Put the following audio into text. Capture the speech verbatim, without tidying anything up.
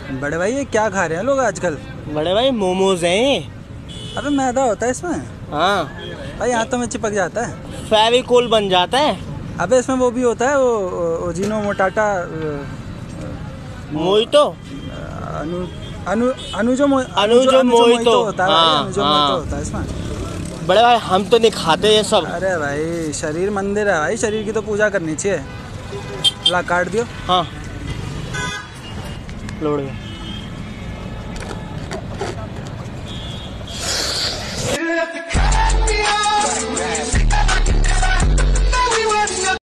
बड़े भाई ये क्या खा रहे हैं लोग आजकल? बड़े भाई मोमोज हैं। अबे मैदा होता है इसमें? हाँ भाई हाथों में चिपक जाता है। फेविकोल बन जाता है। अबे इसमें वो भी होता है, वो ओजिनो मोटाटा मोइतो अनु अनु अनुजो मो, अनुजो मोइतो होता है भाई, हाँ, अनुजो हाँ। मोइतो होता है इसमें। बड़े भाई हम तो नहीं खाते ये सब। अरे भाई शरीर मंदिर है भाई, शरीर की तो पूजा करनी चाहिए। ला काट दियो। हाँ लोड़ गया।